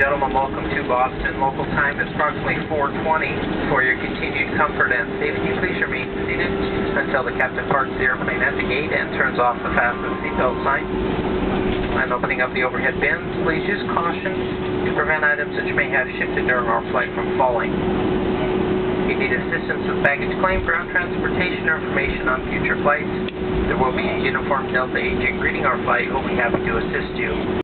gentlemen, welcome to Boston. Local time is approximately 4:20. For your continued comfort and safety, please remain seated until the captain parks the airplane at the gate and turns off the fasten seatbelt sign. And opening up the overhead bins, please use caution to prevent items which may have shifted during our flight from falling. If you need assistance with baggage claim, ground transportation, or information on future flights, there will be a uniformed Delta agent greeting our flight who will be happy to assist you.